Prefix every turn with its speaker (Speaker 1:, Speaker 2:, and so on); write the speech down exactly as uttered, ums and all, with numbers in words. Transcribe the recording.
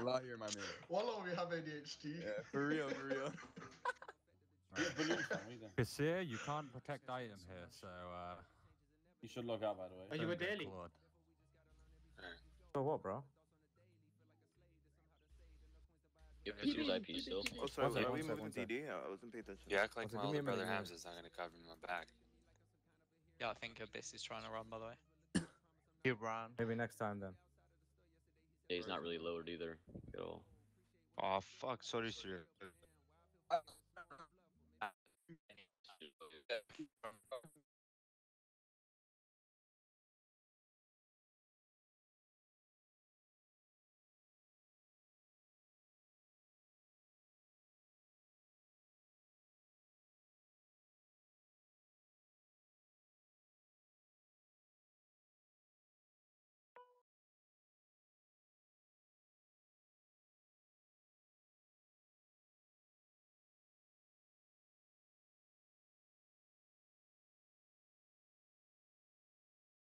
Speaker 1: lot here, my man.
Speaker 2: Wallah, we have A D H D.
Speaker 1: Yeah, for real, for real.
Speaker 3: These balloons, fam, what are you doing?
Speaker 4: Kasir, you can't protect item here, so uh.
Speaker 3: You should log out, by the way.
Speaker 5: Are you a
Speaker 4: don't get
Speaker 5: daily?
Speaker 4: clawed.
Speaker 6: For what, bro?
Speaker 7: You have his I P still.
Speaker 8: Oh, sorry,
Speaker 6: One sec,
Speaker 8: are
Speaker 6: one
Speaker 8: we
Speaker 6: sec,
Speaker 8: moving
Speaker 6: one
Speaker 8: D
Speaker 6: sec.
Speaker 8: D? I wasn't paying attention.
Speaker 9: You act like
Speaker 6: Okay,
Speaker 9: my
Speaker 6: give me
Speaker 9: older
Speaker 6: a minute,
Speaker 9: brother
Speaker 6: give me a
Speaker 9: Hams is not gonna cover me my back.
Speaker 10: Yeah, I think Abyss is trying to run, by the way.
Speaker 11: He ran.
Speaker 6: Maybe next time then.
Speaker 7: Yeah, he's not really lowered either at all.
Speaker 11: Oh fuck, sorry, sir.